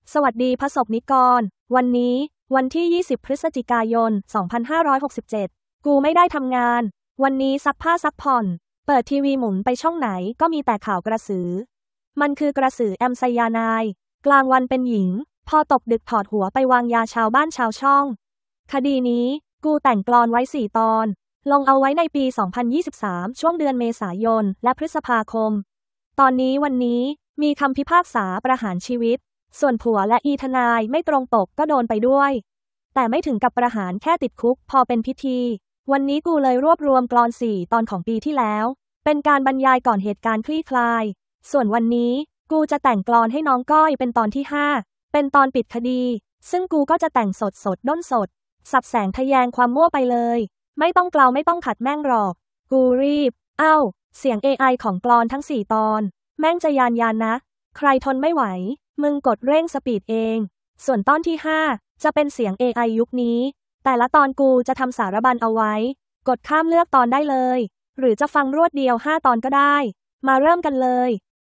สวัสดีประสบนิกร วันนี้วันที่ 20 พฤศจิกายน 2567 กูไม่ได้ทำงาน วันนี้ซักผ้าซักผ่อน เปิดทีวีหมุนไปช่องไหนก็มีแต่ข่าวกระสือ มันคือกระสือแอมไซยาไนด์กลางวันเป็นหญิง พอตกดึกถอดหัวไปวางยาชาวบ้านชาวช่อง คดีนี้กูแต่งกลอนไว้ 4 ตอน ลงเอาไว้ในปี 2023 ช่วงเดือนเมษายน และพฤษภาคม ตอนนี้วันนี้มีคำพิพากษาประหารชีวิตส่วนผัวและอีทนายไม่ตรงปกก็โดนไปด้วยแต่ไม่ถึงกับประหารแค่ติดคุกพอเป็นพิธีวันนี้กูเลยรวบรวมกลอน 4 ตอนของปีที่แล้วเป็นการบรรยายก่อนเหตุการณ์คลี่คลายส่วนวันนี้กูจะแต่งกลอนให้น้องก้อยเป็นตอนที่ 5เป็นตอนปิดคดีซึ่งกูก็จะแต่งสดด้นสดสับแสงทะแยงความมั่วไปเลยไม่ต้องเกลาไม่ต้องขัดแม่งหรอกกูรีบเสียง AI ของกลอนทั้ง 4 ตอนแม่งจะยานนะใครทนไม่ไหวมึงกดเร่งสปีดเองส่วนตอนที่ 5จะเป็นเสียง AI ยุคนี้แต่ละตอนกูจะทำสารบัญเอาไว้กดข้ามเลือกตอนได้เลยหรือจะฟังรวดเดียว5 ตอนก็ได้มาเริ่มกันเลย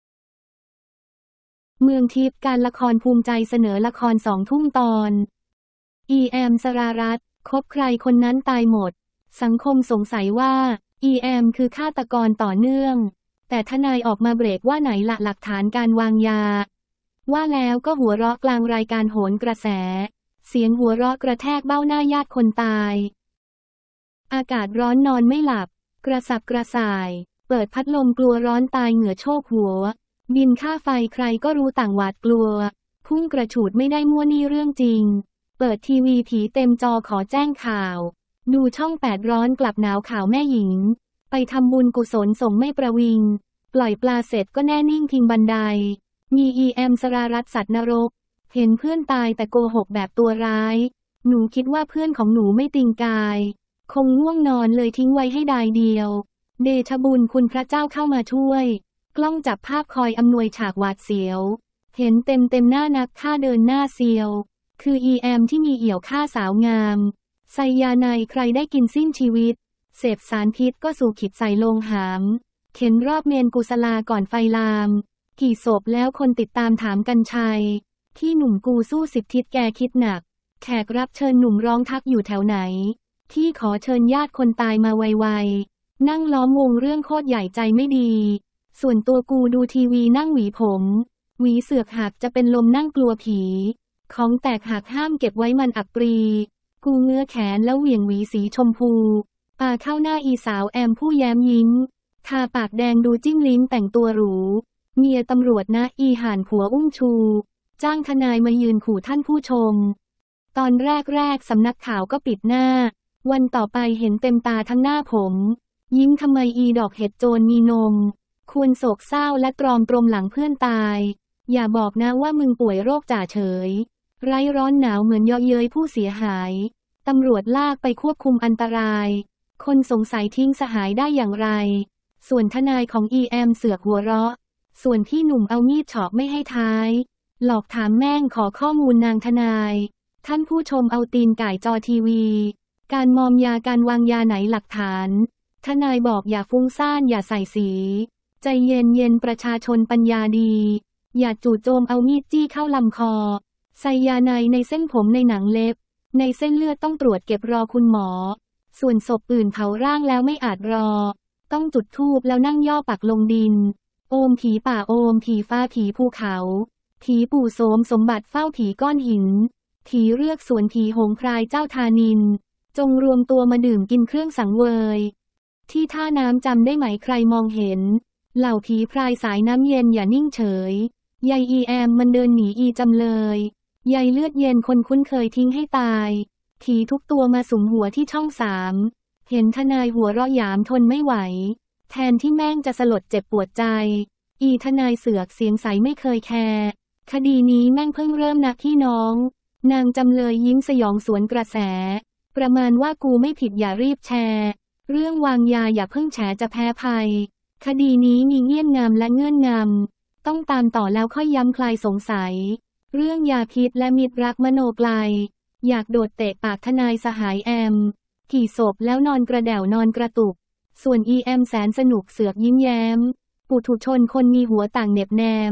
เมืองทิพย์การละครภูมิใจเสนอละคร2 ทุ่มตอนแอมสรารัตน์คบใครคนนั้นตายหมดสังคมสงสัยว่าแอมคือฆาตกรต่อเนื่องแต่ทนายออกมาเบรกว่าไหนละหลักฐานการวางยาว่าแล้วก็หัวเราะกลางรายการโหนกระแสเสียงหัวเราะกระแทกเบ้าหน้าญาติคนตายอากาศร้อนนอนไม่หลับกระสับกระส่ายเปิดพัดลมกลัวร้อนตายเหงื่อโชกหัวบินค่าไฟใครก็รู้ต่างหวาดกลัวพุ่งกระฉูดไม่ได้มั่วนี่เรื่องจริงเปิดทีวีผีเต็มจอขอแจ้งข่าวดูช่อง8ร้อนกลับหนาวข่าวแม่หญิงไปทำบุญกุศลส่งไม่ประวิงปล่อยปลาเสร็จก็แน่นิ่งทิ้งบันไดมีแอมสรารัตน์สัตว์นรกเห็นเพื่อนตายแต่โกหกแบบตัวร้ายหนูคิดว่าเพื่อนของหนูไม่ติงกายคงง่วงนอนเลยทิ้งไว้ให้ดายเดียวเดชบุญคุณพระเจ้าเข้ามาช่วยกล้องจับภาพคอยอำนวยฉากหวาดเสียวเห็นเต็มหน้านักฆ่าเดินหน้าเซียวคือแอมที่มีเอี่ยวฆ่าสาวงามไซยาไนด์ใครได้กินสิ้นชีวิตเสพสารพิษก็สู่ขิดใส่โลงหามเข็นรอบเมนกุศลาก่อนไฟลามกี่ศพแล้วคนติดตามถามกันชัยที่หนุ่มกูสู้10 ทิศแกคิดหนักแขกรับเชิญหนุ่มร้องทักอยู่แถวไหนที่ขอเชิญญาติคนตายมาไวๆนั่งล้อมวงเรื่องโคตรใหญ่ใจไม่ดีส่วนตัวกูดูทีวีนั่งหวีผมหวีเสือกหักจะเป็นลมนั่งกลัวผีของแตกหักห้ามเก็บไว้มันอับปรีกูเงื้อแขนแล้วเหวี่ยงหวีสีชมพูปาเข้าหน้าอีสาวแอมผู้แย้มยิ้มทาปากแดงดูจิ้มลิ้มแต่งตัวหรูเมียตำรวจนะห่านผัวอุ้มชูจ้างทนายมายืนขู่ท่านผู้ชมตอนแรกสำนักข่าวก็ปิดหน้าวันต่อไปเห็นเต็มตาทั้งหน้าผมยิ้มทำไมดอกเห็ดโจรมีนมควรโศกเศร้าและตรอมตรมหลังเพื่อนตายอย่าบอกนะว่ามึงป่วยโรคจ่าเฉยไร้ร้อนหนาวเหมือนเยาะเย้ยผู้เสียหายตำรวจลากไปควบคุมอันตรายคนสงสัยทิ้งสหายได้อย่างไรส่วนทนายของแอมเสือกหัวเราะส่วนพี่หนุ่มเอามีดเฉาะไม่ให้ท้ายหลอกถามแม่งขอข้อมูลนางทนายท่านผู้ชมเอาตีนก่ายจอทีวีการมอมยาการวางยาไหนหลักฐานทนายบอกอย่าฟุ้งซ่านอย่าใส่สีใจเย็นประชาชนปัญญาดีอย่าจู่โจมเอามีดจี้เข้าลำคอไซยาไนด์ในเส้นผมในหนังเล็บในเส้นเลือดต้องตรวจเก็บรอคุณหมอส่วนศพอื่นเผาร่างแล้วไม่อาจรอต้องจุดธูปแล้วนั่งย่อปักลงดินโอมผีป่าโอมผีฟ้าผีภูเขาผีปู่โสมสมบัติเฝ้าผีก้อนหินผีเรือกสวนผีหงพรายเจ้าธานินจงรวมตัวมาดื่มกินเครื่องสังเวยที่ท่าน้ำจำได้ไหมใครมองเห็นเหล่าผีพรายสายน้ำเย็นอย่านิ่งเฉยยายแอมมันเดินหนีจำเลยยายเลือดเย็นคนคุ้นเคยทิ้งให้ตายผีทุกตัวมาสุมหัวที่ช่อง3เห็นทนายหัวเราะหยามทนไม่ไหวแทนที่แม่งจะสลดเจ็บปวดใจทนายเสือกเสียงใสไม่เคยแคร์คดีนี้แม่งเพิ่งเริ่มนะพี่น้องนางจำเลยยิ้มสยองสวนกระแสประมาณว่ากูไม่ผิดอย่ารีบแชร์เรื่องวางยาอย่าเพิ่งแฉจะแพ้ภัยคดีนี้มีเงื่อนงำและเงื่อนงำต้องตามต่อแล้วค่อยย้ำคลายสงสัยเรื่องยาพิษและมิตรรักมโนไกลอยากโดดเตะปากทนายสหายแอมกี่ศพแล้วนอนกระเดี่ยวนอนกระตุกส่วนแอมแสนสนุกเสือกยิ้มแย้มปุถุชนคนมีหัวต่างเหน็บแนม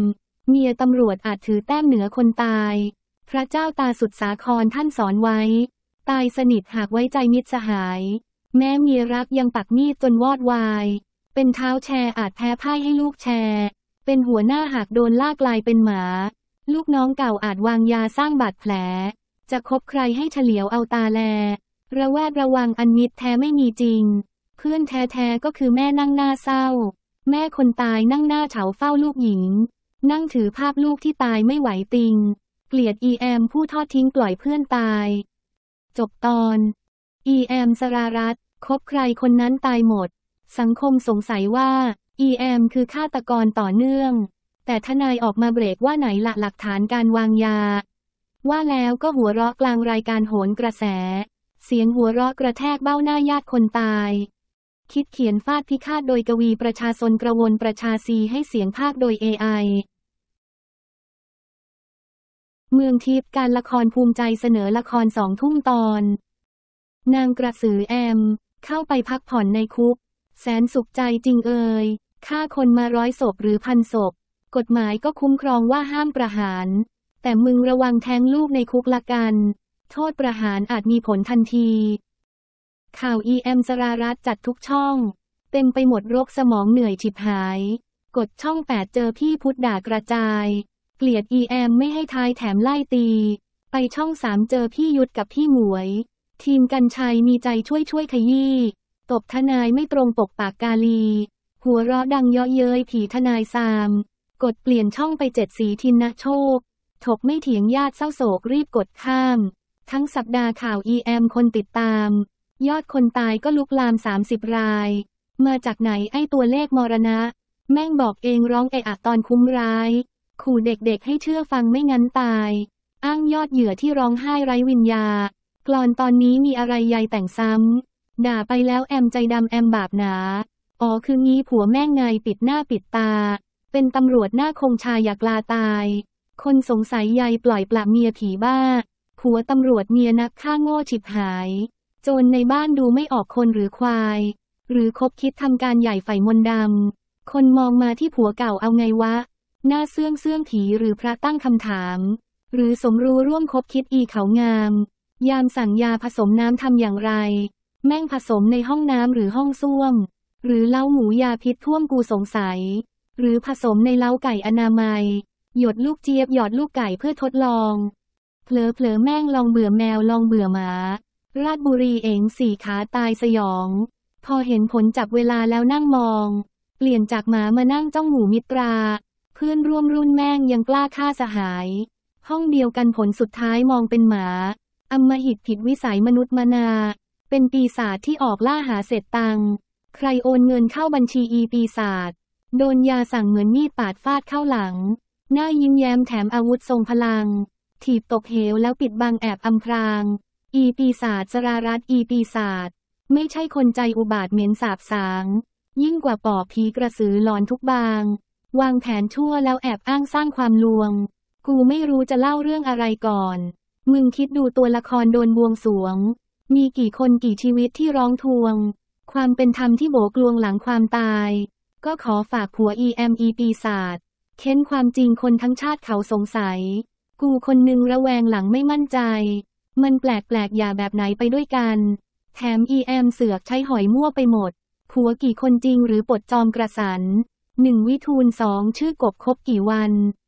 เมียตำรวจอาจถือแต้มเหนือคนตายพระเจ้าตาสุดสาครท่านสอนไว้ตายสนิทหากไว้ใจมิตรสหายแม้เมียรักยังปักมีดจนวอดวายเป็นเท้าแชร์อาจแพ้พ่ายให้ลูกแชร์เป็นหัวหน้าหากโดนลากลายเป็นหมาลูกน้องเก่าอาจวางยาสร้างบาดแผลจะคบใครให้เฉลียวเอาตาแลระแวดระวังอันมิตรแท้ไม่มีจริงเพื่อนแท้ๆก็คือแม่นั่งหน้าเศร้าแม่คนตายนั่งหน้าเฉาเฝ้าลูกหญิงนั่งถือภาพลูกที่ตายไม่ไหวติงเกลียดผู้ทอดทิ้งปล่อยเพื่อนตายจบตอนสรารัตน์คบใครคนนั้นตายหมดสังคมสงสัยว่าคือฆาตกรต่อเนื่องแต่ทนายออกมาเบรกว่าไหนละหลักฐานการวางยาว่าแล้วก็หัวเราะกลางรายการโหนกระแสเสียงหัวเราะกระแทกเบ้าหน้าญาติคนตายคิดเขียนฟาดพิฆาตโดยกวีประชาชนกระวนประชาซีให้เสียงภาคโดย AI เมืองทิพย์การละครภูมิใจเสนอละคร2 ทุ่มตอนนางกระสือเข้าไปพักผ่อนในคุกแสนสุขใจจริงฆ่าคนมา100 ศพหรือ1,000 ศพกฎหมายก็คุ้มครองว่าห้ามประหารแต่มึงระวังแทงลูกในคุกละกันโทษประหารอาจมีผลทันทีข่าวสรารัตน์จัดทุกช่องเต็มไปหมดโรคสมองเหนื่อยฉิบหายกดช่อง8เจอพี่พุทธด่ากระจายเกลียดไม่ให้ทายแถมไล่ตีไปช่อง3เจอพี่ยุทธกับพี่หมวยทีมกรรชัยมีใจช่วยขยี้ตบทนายไม่ตรงปกปากกาลีหัวเราะดังเยาะเย้ยผีทนายซามกดเปลี่ยนช่องไป7สีทินนะโชคถกไม่เถียงญาติเศร้าโศกรีบกดข้ามทั้งสัปดาห์ข่าวคนติดตามยอดคนตายก็ลุกลาม30 รายมาจากไหนไอ้ตัวเลขมรณะแม่งบอกเองร้องเอะอะตอนคุ้มร้ายขู่เด็กๆให้เชื่อฟังไม่งั้นตายอ้างยอดเหยื่อที่ร้องไห้ไร้วิญญากลอนตอนนี้มีอะไรใยแต่งซ้ำด่าไปแล้วใจดำบาปหนาอ๋อคืองี้ผัวแม่งไงปิดหน้าปิดตาเป็นตำรวจหน้าคงชายอยากลาตายคนสงสัยใยปล่อยปละเมียผีบ้าผัวตำรวจเมียนักฆ่าโง่ฉิบหายโจรในบ้านดูไม่ออกคนหรือควายหรือคบคิดทำการใหญ่ไฝมนต์ดำคนมองมาที่ผัวเก่าเอาไงวะหน้าเสื่องผีหรือพระตั้งคำถามหรือสมรู้ร่วมคบคิดเขางามยามสั่งยาผสมน้ำทำอย่างไรแม่งผสมในห้องน้ำหรือห้องส้วมหรือเล้าหมูยาพิษท่วมกูสงสัยหรือผสมในเล้าไก่อนามัยหยดลูกเจี๊ยบหยอดลูกไก่เพื่อทดลองเผลอแม่งลองเบื่อแมวลองเบื่อหมาราชบุรี4 ขาตายสยองพอเห็นผลจับเวลาแล้วนั่งมองเปลี่ยนจากหมามานั่งจ้องหมูมิตราเพื่อนร่วมรุ่นแม่งยังกล้าฆ่าสหายห้องเดียวกันผลสุดท้ายมองเป็นหมาอำมหิตผิดวิสัยมนุษย์มนาเป็นปีศาจที่ออกล่าหาเศษตังค์ใครโอนเงินเข้าบัญชีปีศาจโดนยาสั่งเหมือนมีดปาดฟาดเข้าหลังหน้ายิ้มแย้มแถมอาวุธทรงพลังถีบตกเหวแล้วปิดบังแอบอำพรางปีศาจสรารัตน์ปีศาจไม่ใช่คนใจอุบาทเหม็นสาบสางยิ่งกว่าปอบผีกระสือหลอนทุกบางวางแผนชั่วแล้วแอบอ้างสร้างความลวงกูไม่รู้จะเล่าเรื่องอะไรก่อนมึงคิดดูตัวละครโดนบวงสรวงมีกี่คนกี่ชีวิตที่ร้องทวงความเป็นธรรมที่โบกลวงหลังความตายก็ขอฝากผัวปีศาจเค้นความจริงคนทั้งชาติเขาสงสัยกูคนนึงระแวงหลังไม่มั่นใจมันแปลกอย่าแบบไหนไปด้วยกันแถมเสือกใช้หอยมั่วไปหมดผัวกี่คนจริงหรือปลดจอมกระสัน1วิทูล2ชื่อกบคบกี่วัน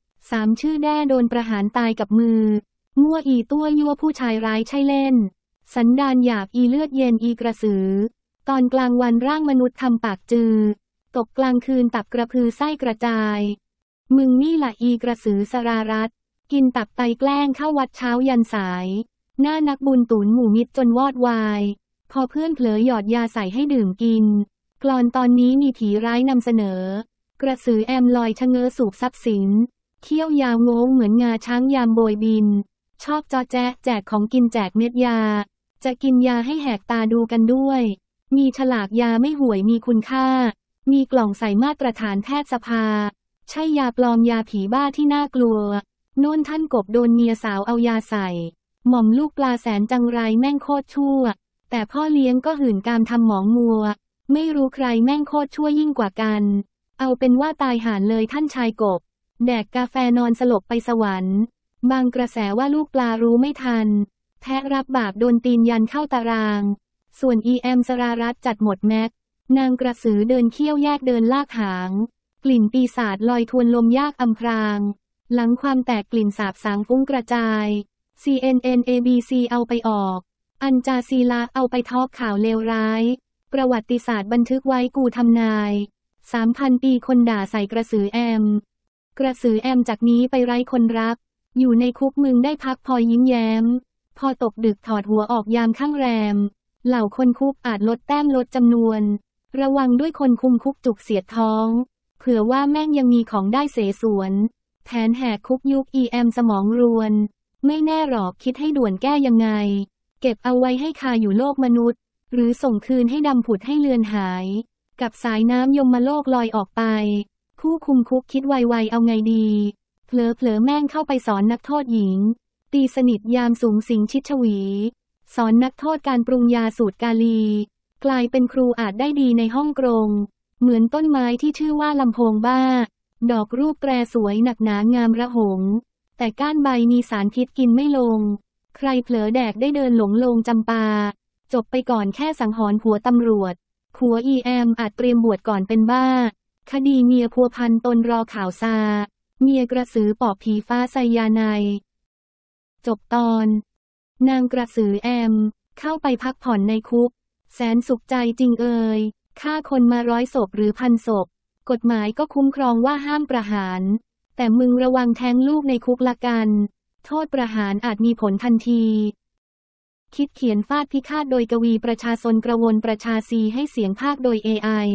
3ชื่อแด้โดนประหารตายกับมือมั่วตัวยั่วผู้ชายร้ายใช่เล่นสันดานหยาบเลือดเย็นกระสือตอนกลางวันร่างมนุษย์ทำปากจือตกกลางคืนตับกระพือไส้กระจายมึงนี่ละกระสือสรารัตน์กินตับไตแกล้งเข้าวัดเช้ายันสายหน้านักบุญตุนหมู่มิตรจนวอดวายพอเพื่อนเผลอหยอดยาใส่ให้ดื่มกินกลอนตอนนี้มีผีร้ายนำเสนอกระสือลอยชะเง้อสูบทรัพย์สินเขี้ยวยาวโง้งเหมือนงาช้างยามโบยบินชอบจอแจ๊ะแจกของกินแจกเม็ดยาจะกินยาให้แหกตาดูกันด้วยมีฉลากยาไม่ห่วยมีคุณค่ามีกล่องใส่มาตรฐานแพทยสภาใช่ยาปลอมยาผีบ้าที่น่ากลัวโน่นท่านกบโดนเมียสาวเอายาใส่หม่อมลูกปลาแสนจังไรแม่งโคตรชั่วแต่พ่อเลี้ยงก็หื่นกามทำหมองมัวไม่รู้ใครแม่งโคตรชั่วยิ่งกว่ากันเอาเป็นว่าตายห่านเลยท่านชายกบแดกกาแฟนอนสลบไปสวรรค์บางกระแสว่าลูกปลารู้ไม่ทันแพะรับบาปโดนตีนยันเข้าตารางส่วนสรารัตน์จัดหมดแม็กนางกระสือเดินเขี้ยวแยกเดินลากหางกลิ่นปีศาจลอยทวนลมยากอำพรางหลังความแตกกลิ่นสาบสางฟุ้งกระจาย CNN ABC เอาไปออกอันจาซีลาเอาไปทอปข่าวเลวร้ายประวัติศาสตร์บันทึกไว้กูทำนาย 3,000 ปีคนด่าใส่กระสือแอมจากนี้ไปไร้คนรักอยู่ในคุกมึงได้พักพอยิ้มแย้มพอตกดึกถอดหัวออกยามข้างแรมเหล่าคนคุกอาจลดแต้มลดจำนวนระวังด้วยคนคุมคุกจุกเสียดท้องเผื่อว่าแม่งยังมีของได้เสสวนแผนแหกคุกยุคสมองรวนไม่แน่หรอกคิดให้ด่วนแก้ยังไงเก็บเอาไว้ให้คาอยู่โลกมนุษย์หรือส่งคืนให้ดำผุดให้เลือนหายกับสายน้ำยมโลกลอยออกไปผู้คุมคุกคิดไวๆเอาไงดีเผลอแม่งเข้าไปสอนนักโทษหญิงตีสนิทยามสูงสิงชิดชวีสอนนักโทษการปรุงยาสูตรกาลีกลายเป็นครูอาจได้ดีในห้องกรงเหมือนต้นไม้ที่ชื่อว่าลำโพงบ้าดอกรูปแปรสวยหนักหนางามระหงแต่ก้านใบมีสารพิษกินไม่ลงใครเผลอแดกได้เดินหลงลงจำปาจบไปก่อนแค่สังหรณ์ผัวตำรวจผัวอาจเตรียมบวชก่อนเป็นบ้าคดีเมียพัวพันตนรอข่าวซาเมียกระสือปอบผีฟ้าไซยาไนจบตอนนางกระสือเข้าไปพักผ่อนในคุกแสนสุขใจจริงฆ่าคนมา100 ศพหรือ1,000 ศพกฎหมายก็คุ้มครองว่าห้ามประหารแต่มึงระวังแท้งลูกในคุกละกันโทษประหารอาจมีผลทันทีคิดเขียนฟาดพิฆาตโดยกวีประชาชนกระวนประชาซีให้เสียงภาคโดย AI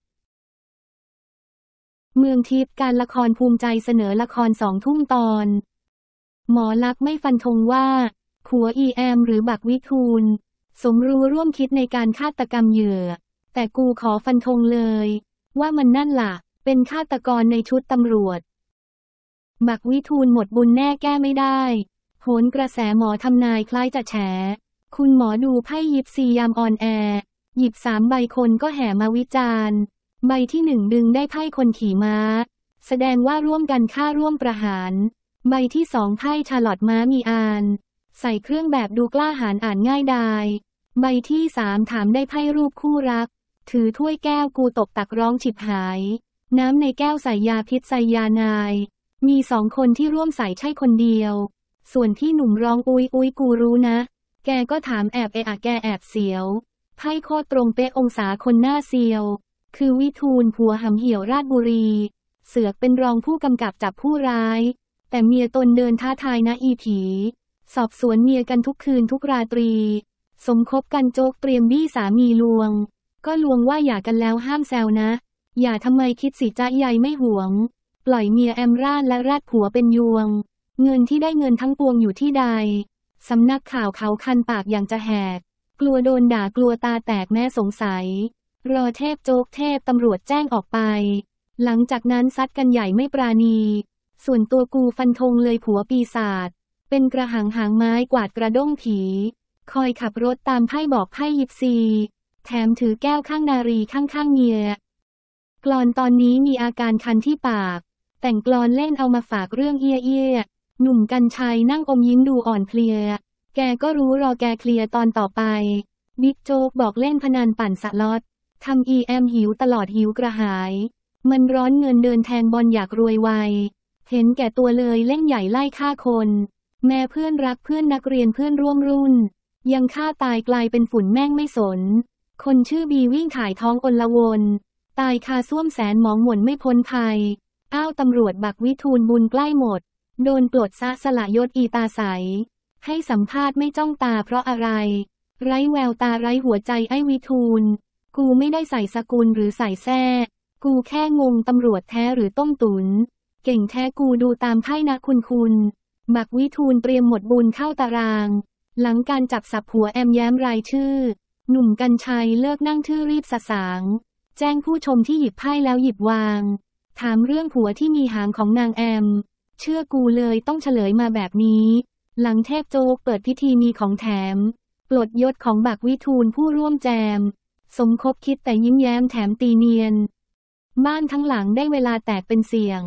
เมืองทิพย์การละครภูมิใจเสนอละคร2 ทุ่มตอนหมอลักษณ์ไม่ฟันธงว่าผัวหรือบักวิทูลสมรู้ร่วมคิดในการฆาตกรรมเหยื่อแต่กูขอฟันธงเลยว่ามันนั่นล่ะเป็นฆาตกรในชุดตำรวจบักวิทูลหมดบุญแน่แก้ไม่ได้โหนกระแสหมอทำนายคล้ายจะแฉคุณหมอดูไพ่ยิปซียามออนแอร์หยิบ3 ใบคนก็แห่มาวิจารณ์ใบที่1ดึงได้ไพ่คนขี่ม้าแสดงว่าร่วมกันฆ่าร่วมประหารใบที่2ไพ่ชาร์ลอตม้ามีอานใส่เครื่องแบบดูกล้าหาญอ่านง่ายดายใบที่3ถามได้ไพ่รูปคู่รักถือถ้วยแก้วกูตกตักร้องฉิบหายน้ำในแก้วใส่ยาพิษไซยานายมี2 คนที่ร่วมใส่ใช่คนเดียวส่วนที่หนุ่มร้องอุ๊ยกูรู้นะแกก็ถามแอบแกแอบเสียวไพ่โคตรตรงเป๊ะองศาคนหน้าเซียวคือวิทูลผัวหำเหี่ยวราชบุรีเสือกเป็นรองผู้กำกับจับผู้ร้ายแต่เมียตนเดินท้าทายนะอีผีสอบสวนเมียกันทุกคืนทุกราตรีสมคบกันโจกเตรียมบี้สามีลวงก็ลวงว่าอย่ากันแล้วห้ามแซวนะอย่าทำไมคิดสิจ๊ะใยไม่หวงปล่อยเมียร่านและราดผัวเป็นยวงเงินที่ได้เงินทั้งปวงอยู่ที่ใดสำนักข่าวเขาคันปากอย่างจะแหกกลัวโดนด่ากลัวตาแตกแม่สงสัยรอเทพโจ๊กเทพตำรวจแจ้งออกไปหลังจากนั้นซัดกันใหญ่ไม่ปราณีส่วนตัวกูฟันธงเลยผัวปีศาจเป็นกระหังหางไม้กวาดกระด้งผีคอยขับรถตามไพ่บอกไพ่ยิปซีแถมถือแก้วข้างนารีข้างเมียกลอนตอนนี้มีอาการคันที่ปากแต่งกลอนเล่นเอามาฝากเรื่องเอี้ยหนุ่มกรรชัยนั่งอมยิ้มดูอ่อนเพลียแกก็รู้รอแกเคลียร์ตอนต่อไปบิ๊กโจ๊กบอกเล่นพนันปั่นสล็อตทำหิวตลอดหิวกระหายมันร้อนเงินเดินแทงบอลอยากรวยไวเห็นแก่ตัวเลยเล่นใหญ่ไล่ฆ่าคนแม่เพื่อนรักเพื่อนนักเรียนเพื่อนร่วมรุ่นยังฆ่าตายกลายเป็นฝุ่นแม่งไม่สนคนชื่อบีวิ่งถ่ายท้องอลวนตายคาส้วมแสนหมองหม่นไม่พ้นภัยอ้าวตำรวจบักวิทูลบุญใกล้หมดโดนปลดซะสละยศตาใสให้สัมภาษณ์ไม่จ้องตาเพราะอะไรไร้แววตาไร้หัวใจไอ้วิทูลกูไม่ได้ใส่สกุลหรือใส่แท้กูแค่งงตำรวจแท้หรือต้มตุ๋นเก่งแท้กูดูตามไพ่นะคุณบักวิทูลเตรียมหมดบุญเข้าตารางหลังการจับสับผัวแย้มรายชื่อหนุ่มกรรชัยเลิกนั่งทื่อรีบสะสางแจ้งผู้ชมที่หยิบไพ่แล้วหยิบวางถามเรื่องผัวที่มีหางของนางแอมเชื่อกูเลยต้องเฉลยมาแบบนี้หลังเทพโจ๊กเปิดพิธีมีของแถมปลดยศของบักวิทูลผู้ร่วมแจมสมคบคิดแต่ยิ้มแย้มแถมตีเนียนบ้านทั้งหลังได้เวลาแตกเป็นเสี่ยง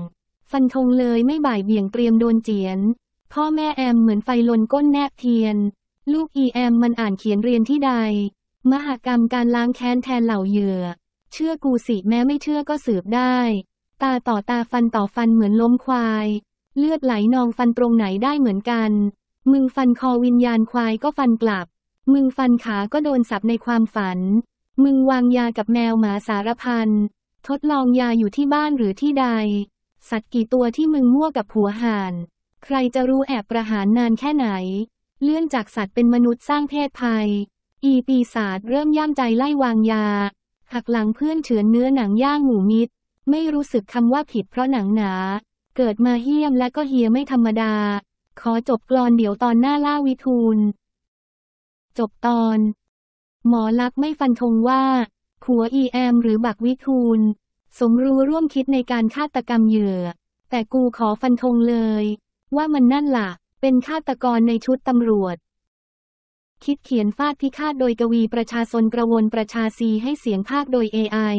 ฟันธงเลยไม่บ่ายเบี่ยงเตรียมโดนเจียนพ่อแม่แอมเหมือนไฟลนก้นแนบเทียนลูกอีแอมมันอ่านเขียนเรียนที่ใดมหกรรมการล้างแค้นแทนเหล่าเหยื่อเชื่อกูสิแม้ไม่เชื่อก็สืบได้ตาต่อตาฟันต่อฟันเหมือนล้มควายเลือดไหลนองฟันตรงไหนได้เหมือนกันมึงฟันคอวิญญาณควายก็ฟันกลับมึงฟันขาก็โดนสับในความฝันมึงวางยากับแมวหมาสารพันทดลองยาอยู่ที่บ้านหรือที่ใดสัตว์กี่ตัวที่มึงมั่วกับหัวห่านใครจะรู้แอบประหารนานแค่ไหนเลื่อนจากสัตว์เป็นมนุษย์สร้างเพศภัยอีปีศาจเริ่มย่ำใจไล่วางยาหักหลังเพื่อนเฉือนเนื้อหนังย่างหมูมิตรไม่รู้สึกคำว่าผิดเพราะหนังหนาเกิดมาเหี้ยมและก็เฮียไม่ธรรมดาขอจบกลอนเดี๋ยวตอนหน้าล่าวิทูลจบตอนหมอลักษณ์ไม่ฟันธงว่าผัวอีแอมหรือบักวิทูลสมรู้ร่วมคิดในการฆาตกรรมเหยื่อแต่กูขอฟันธงเลยว่ามันนั่นล่ะเป็นฆาตกรในชุดตำรวจคิดเขียนฟาดพิฆาตโดยกวีประชาชนกระวนประชาซีให้เสียงภาคโดย AI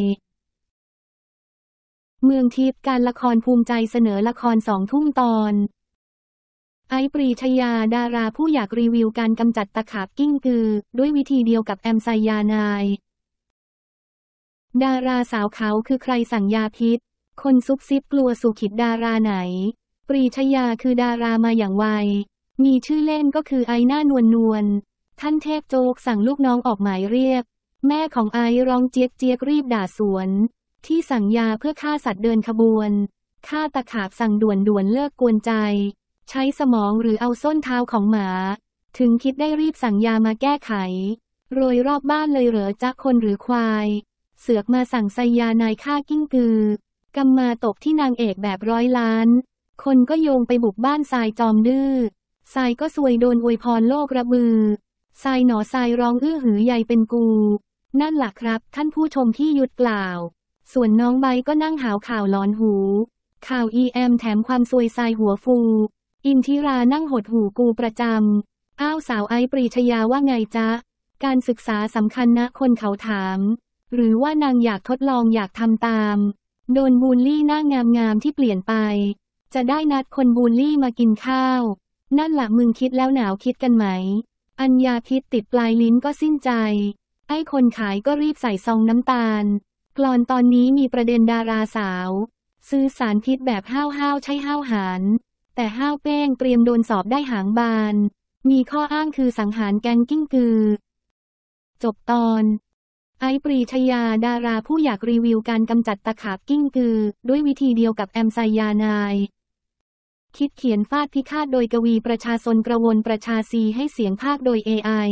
เมืองทิพย์การละครภูมิใจเสนอละคร2 ทุ่มตอนไอซ์ปรีชยาดาราผู้อยากรีวิวการกำจัดตะขาบกิ้งกือด้วยวิธีเดียวกับแอมไซยานายดาราสาวเขาคือใครสั่งยาพิษคนซุบซิบกลัวสุขิดดาราไหนปรีชยาคือดารามาอย่างไวมีชื่อเล่นก็คือไอหน้านวลท่านเทพโจ๊กสั่งลูกน้องออกหมายเรียกแม่ของไอร้องเจี๊ยกเจี๊ยกรีบด่าสวนที่สั่งยาเพื่อฆ่าสัตว์เดินขบวนฆ่าตะขาบสั่งด่วนเลิกกวนใจใช้สมองหรือเอาส้นเท้าของหมาถึงคิดได้รีบสั่งยามาแก้ไขโรยรอบบ้านเลยเหรอจ๊ะคนหรือควายเสือกมาสั่งไซยานายฆ่ากิ้งกือกำมาตกที่นางเอกแบบ100 ล้านคนก็โยงไปบุกบ้านทรายจอมดื้อทรายก็ซวยโดนอวยพรโลกระบือทรายหนอทรายร้องอื้อหือใหญ่เป็นกูนั่นล่ะครับท่านผู้ชมที่ยุดกล่าวส่วนน้องใบก็นั่งหาวข่าวหลอนหูข่าวEMแถมความซวยทรายหัวฟูอินทิรานั่งหดหูกูประจำอ้าวสาวไอซ์ปรีชยาว่าไงจ๊ะการศึกษาสำคัญนะคนเขาถามหรือว่านางอยากทดลองอยากทำตามโดนบูลลี่หน้างามที่เปลี่ยนไปจะได้นัดคนบูลลี่มากินข้าวนั่นล่ะมึงคิดแล้วหนาวคิดกันไหมอัญญาพิษติดปลายลิ้นก็สิ้นใจไอ้คนขายก็รีบใส่ซองน้ำตาลกลอนตอนนี้มีประเด็นดาราสาวซื้อสารพิษแบบห้าวใช่ห้าวหารแต่ห้าวเป้งเตรียมโดนสอบได้หางบานมีข้ออ้างคือสังหารแก๊งกิ้งกือจบตอนไอซ์ปรีชยาดาราผู้อยากรีวิวการกำจัดตะขาบกิ้งกือด้วยวิธีเดียวกับแอมไซยานายคิดเขียนฟาดพิฆาตโดยกวีประชาชนกระวนประชาซีให้เสียงภาคโดย AI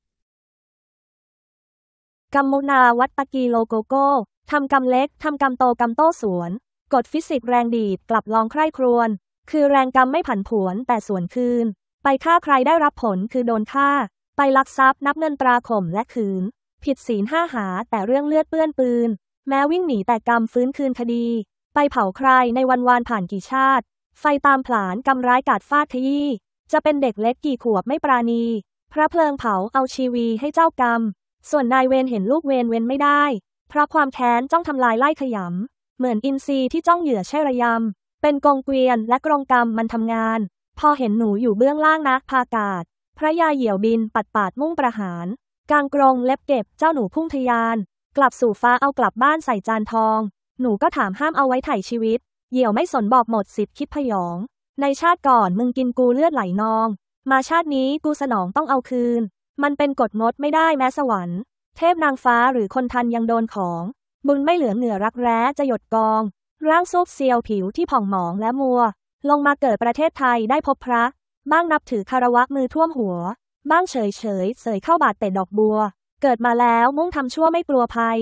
กัมมุนาวัตตกีโลโกโก้ทำกรรมเล็กทำกรรมโตกรรมโต้สวนกฎฟิสิกส์แรงดีดกลับลองใคร่ครวญคือแรงกรรมไม่ผันผวนแต่สวนคืนไปฆ่าใครได้รับผลคือโดนฆ่าไปลักทรัพย์นับเงินตราข่มและขืนผิดศีล5หาแต่เรื่องเลือดเปื้อนปืนแม้วิ่งหนีแต่กรรมฟื้นคืนคดีไปเผาใครในวันวานผ่านกี่ชาติไฟตามผลาญกรรมร้ายกาจฟาดขยี้จะเป็นเด็กเล็กกี่ขวบไม่ปราณีพระเพลิงเผาเอาชีวีให้เจ้ากรรมส่วนนายเวรเห็นลูกเวรเว้นไม่ได้เพราะความแค้นจ้องทำลายไล่ขยำเหมือนอินทรีที่จ้องเหยื่อใช่ระยำเป็นกองเกวียนและกรงกรรมมันทำงานพอเห็นหนูอยู่เบื้องล่างนักพากาศพระยาเหยี่ยวบินปัดปาดมุ่งประหารกลางกรงเล็บเก็บเจ้าหนูพุ่งทะยานกลับสู่ฟ้าเอากลับบ้านใส่จานทองหนูก็ถามห้ามเอาไว้ไถ่ชีวิตเหยี่ยวไม่สนบอกหมดสิทธิ์คิดพยองในชาติก่อนมึงกินกูเลือดไหลนองมาชาตินี้กูสนองต้องเอาคืนมันเป็นกฎงดไม่ได้แม้สวรรค์เทพนางฟ้าหรือคนทันยังโดนของบุญไม่เหลือเหงื่อรักแร้จะหยดกองร่างซูบเซียวผิวที่ผ่องหมองและมัวลงมาเกิดประเทศไทยได้พบพระบ้างนับถือคารวะมือท่วมหัวบ้างเฉยเสยเข้าบาดเตะดอกบัวเกิดมาแล้วมุ่งทำชั่วไม่กลัวภัย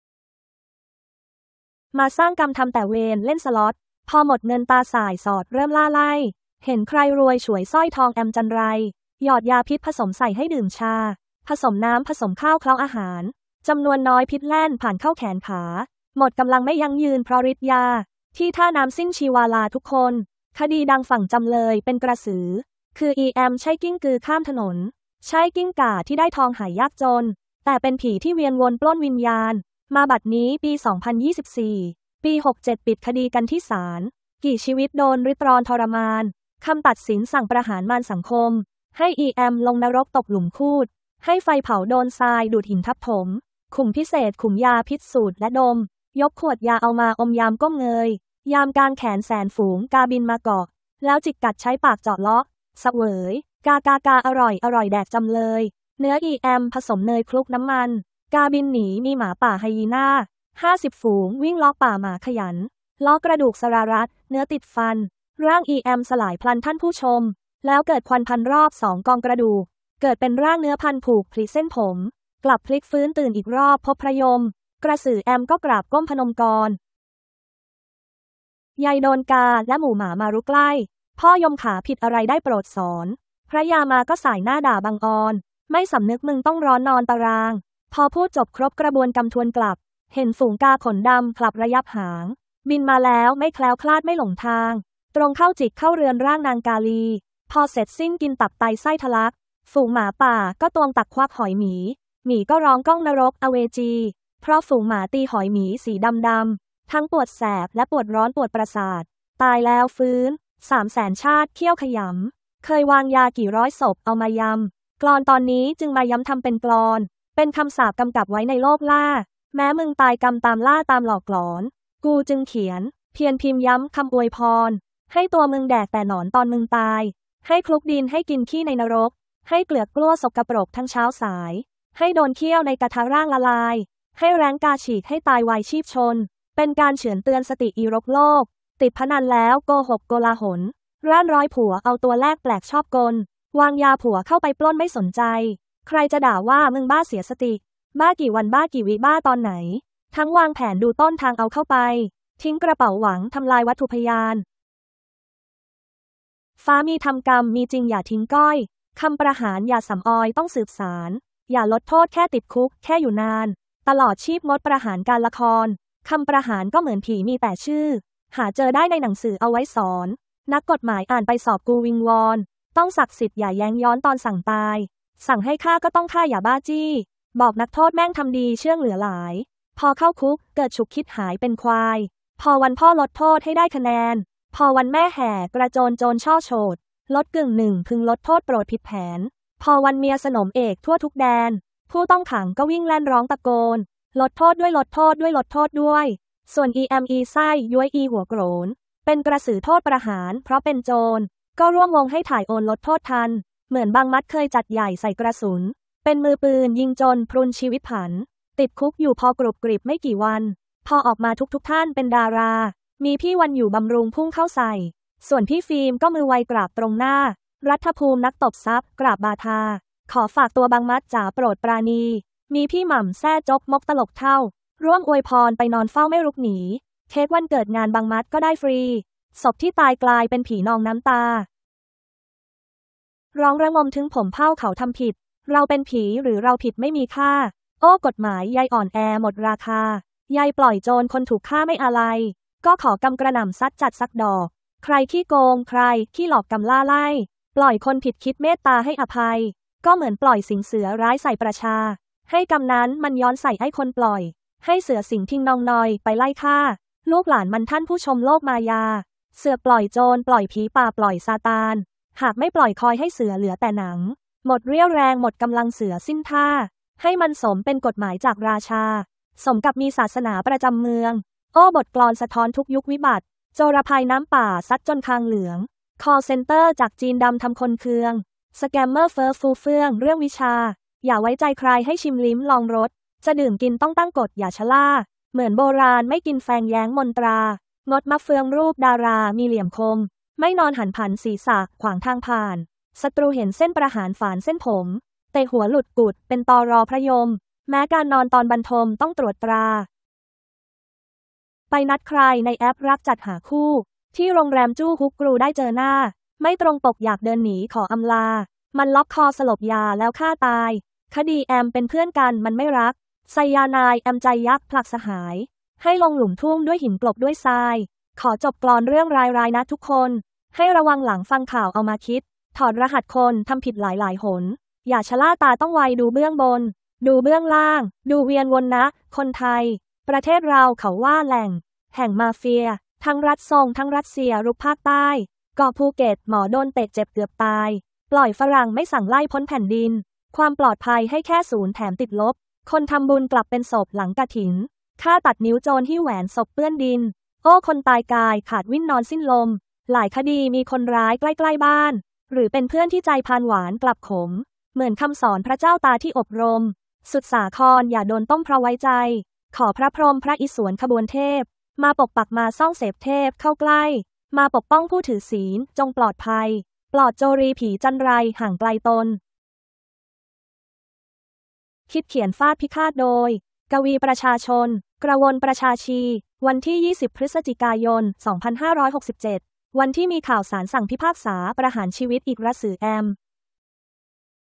มาสร้างกรรมทำแต่เวรเล่นสล็อตพอหมดเงินตาสายสอดเริ่มล่าไล่เห็นใครรวยฉวยสร้อยทองแอมจันไรหยอดยาพิษผสมใส่ให้ดื่มชาผสมน้ำผสมข้าวเคล้าอาหารจำนวนน้อยพิษแล่นผ่านเข้าแขนขาหมดกำลังไม่ยั่งยืนเพราะฤทธิ์ยาที่ท่าน้ำสิ้นชีวาลาทุกคนคดีดังฝั่งจำเลยเป็นกระสือคือEMใช่กิ้งกือข้ามถนนใช่กิ้งก่าที่ได้ทองหายยากจนแต่เป็นผีที่เวียนวนปล้นวิญญาณมาบัดนี้ปี 2024 ปี 67 ปิดคดีกันที่ศาลกี่ชีวิตโดนริดรอนทรมานคำตัดสินสั่งประหารมารสังคมให้อีแอมลงนรกตกหลุมคูดให้ไฟเผาโดนทรายดูดหินทับถมขุมพิเศษขุมยาพิษสูดและดมยกขวดยาเอามาอมยามก้มเงยยามกางแขนแสนฝูงกาบินมาเกาะแล้วจิกกัดใช้ปากเจาะเลาะเสวยกอร่อยแดกจำเลยเนื้ออีแอมผสมเนยคลุกน้ำมันกาบินหนีมีหมาป่าไฮยีน่า50 ฝูงวิ่งล้อป่าหมาขยันล้อกระดูกสรารัดเนื้อติดฟันร่างอีแอมสลายพลันท่านผู้ชมแล้วเกิดควันพันรอบ2 กองกระดูกเกิดเป็นร่างเนื้อพันผูกพลิเส้นผมกลับพลิกฟื้นตื่นอีกรอบพบพระยมกระสือแอมก็กราบก้มพนมกรยายโดนกาและหมู่หมามารุกใกล้พ่อยมขาผิดอะไรได้โปรดสอนพระยามาก็สายหน้าด่าบังออนไม่สำนึกมึงต้องร้อนนอนตารางพอพูดจบครบกระบวนกำทวนกลับเห็นฝูงกาขนดำคลับระยับหางบินมาแล้วไม่แคล้วคลาดไม่หลงทางตรงเข้าจิกเข้าเรือนร่างนางกาลีพอเสร็จสิ้นกินตับไตไส้ทะลักฝูงหมาป่าก็ตวงตักควักหอยหมีก็ร้องก้องนรกอเวจีเพราะฝูงหมาตีหอยหมีสีดำทั้งปวดแสบและปวดร้อนปวดประสาทตายแล้วฟื้น300,000 ชาติเคี่ยวขยำเคยวางยากี่ร้อยศพเอามายำกลอนตอนนี้จึงมาย้ำทำเป็นกลอนเป็นคำสาปกำกับไว้ในโลกล่าแม้มึงตายกรรมตามล่าตามหลอกหลอนกูจึงเขียนเพียรพิมพ์ย้ำคำอวยพรให้ตัวมึงแดกแต่หนอนตอนมึงตายให้คลุกดินให้กินขี้ในนรกให้เกลือกกลั้วสกปรกทั้งเช้าสายให้โดนเคี่ยวในกระทะร่างละลายให้แร้งกาฉีกให้ตายวายชีพชนเป็นการเฉือนเตือนสติอีรกโลกติดพนันแล้วโกหกโกลาหลร่านร้อยผัวเอาตัวแลกแปลกชอบกลวางยาผัวเข้าไปปล้นไม่สนใจใครจะด่าว่ามึงบ้าเสียสติบ้ากี่วันบ้ากี่วิบ้าตอนไหนทั้งวางแผนดูต้นทางเอาเข้าไปทิ้งกระเป๋าหวังทำลายวัตถุพยานฟ้ามีทำกรรมมีจริงอย่าทิ้งก้อยคำประหารอย่าสำออยต้องสืบสารอย่าลดโทษแค่ติดคุกแค่อยู่นานตลอดชีพงดประหารการละครคำประหารก็เหมือนผีมีแต่ชื่อหาเจอได้ในหนังสือเอาไว้สอนนักกฎหมายอ่านไปสอบกูวิงวอนต้องศักดิ์สิทธิ์อย่าแย้งย้อนตอนสั่งตายสั่งให้ฆ่าก็ต้องฆ่าอย่าบ้าจี้บอกนักโทษแม่งทำดีเชื่องเหลือหลายพอเข้าคุกเกิดฉุกคิดหายเป็นควายพอวันพ่อลดโทษให้ได้คะแนนพอวันแม่แห่กระโจนโจรช่อโฉดลด1/1พึงลดโทษโปรดผิดแผนพอวันเมียสนมเอกทั่วทุกแดนผู้ต้องขังก็วิ่งแล่นร้องตะโกนลดโทษด้วยลดโทษด้วยลดโทษด้วยส่วน EME ไส้ย้วยหัวโกรนเป็นกระสือโทษประหารเพราะเป็นโจรก็ร่วมวงให้ถ่ายโอนลดโทษทันเหมือนบางมัดเคยจัดใหญ่ใส่กระสุนเป็นมือปืนยิงจนพรุนชีวิตผันติดคุกอยู่พอกรุบกริบไม่กี่วันพอออกมาทุกท่านเป็นดารามีพี่วันอยู่บำรุงพุ่งเข้าใส่ส่วนพี่ฟิล์มก็มือไวกราบตรงหน้ารัฐภูมินักตบทรัพย์กราบบาทาขอฝากตัวบางมัดจ๋าโปรดปราณีมีพี่หม่ำแซ่จกมกตลกเท่าร่วมอวยพรไปนอนเฝ้าไม่รุกหนีเค้กวันเกิดงานบางมัดก็ได้ฟรีศพที่ตายกลายเป็นผีนองน้ำตาร้องระงมถึงผมเผ้าเขาทำผิดเราเป็นผีหรือเราผิดไม่มีค่าโอ้กฎหมายยายอ่อนแอหมดราคายายปล่อยโจรคนถูกฆ่าไม่อะไรก็ขอกำกระหน่ำซัดจัดสักดอกใครขี้โกงใครขี้หลอกกำล่าไล่ปล่อยคนผิดคิดเมตตาให้อภัยก็เหมือนปล่อยสิงเสือร้ายใส่ประชาให้กำนั้นมันย้อนใส่ให้คนปล่อยให้เสือสิงทิ้งนองนอยไปไล่ฆ่าลูกหลานมันท่านผู้ชมโลกมายาเสือปล่อยโจรปล่อยผีป่าปล่อยซาตานหากไม่ปล่อยคอยให้เสือเหลือแต่หนังหมดเรี่ยวแรงหมดกำลังเสือสิ้นท่าให้มันสมเป็นกฎหมายจากราชาสมกับมีศาสนาประจำเมืองโอ้บทกลอนสะท้อนทุกยุควิบัติโจรภัยน้ำป่าซัดจนคางเหลือง call center จากจีนดำทำคนเคืองสแกมเมอร์เฟ้อฟูเฟื่องเรื่องวิชาอย่าไว้ใจใครให้ชิมลิ้มลองรสจะดื่มกินต้องตั้งกฎอย่าชะล่าเหมือนโบราณไม่กินแฟงแย้งมนตรางดมะเฟืองรูปดารามีเหลี่ยมคมไม่นอนหันผันศีรษะขวางทางผ่านศัตรูเห็นเส้นประหารฝานเส้นผมเตะหัวหลุดกุดเป็นตอรอพระยมแม้การนอนตอนบรรทมต้องตรวจตราไปนัดใครในแอปรักจัดหาคู่ที่โรงแรมจู้ฮุกกรูได้เจอหน้าไม่ตรงปกอยากเดินหนีขออำลามันล็อกคอสลบยาแล้วฆ่าตายคดีแอมเป็นเพื่อนกันมันไม่รักไซยานายแอมใจยักษ์ผลักสหายให้ลงหลุมทุ่งด้วยหินกลบด้วยทรายขอจบกลอนเรื่องรายนะทุกคนให้ระวังหลังฟังข่าวเอามาคิดถอดรหัสคนทำผิดหลายหนอย่าชะล่าตาต้องไวดูเบื้องบนดูเบื้องล่างดูเวียนวนนะคนไทยประเทศเราเขาว่าแหล่งแห่งมาเฟียททั้งรัฐส่งทั้งรัสเซียรุกภาคใต้เกาะภูเก็ตหมอโดนเตะเจ็บเกือบตายปล่อยฝรั่งไม่สั่งไล่พ้นแผ่นดินความปลอดภัยให้แค่0แถมติดลบคนทำบุญกลับเป็นศพหลังกฐินฆ่าตัดนิ้วโจรหิ้วแหวนศพเปื้อนดินโอ้คนตายกายขาดวิ่นนอนสิ้นลมหลายคดีมีคนร้ายใกล้ๆบ้านหรือเป็นเพื่อนที่ใจพานหวานกลับขมเหมือนคำสอนพระเจ้าตาที่อบรมสุดสาครอย่าโดนต้มเพราะไว้ใจขอพระพรหมพระอิศวรขบวนเทพมาปกปักมาซ่องเสพเทพเข้าใกล้มาปกป้องผู้ถือศีลจงปลอดภัยปลอดโจรีผีจันไรห่างไกลตนคิดเขียนฟาดพิฆาตโดยกวีประชาชนกระวนประชาชีวันที่20พฤศจิกายน2567วันที่มีข่าวศาลสั่งพิพากษาประหารชีวิตอีกระสือแอม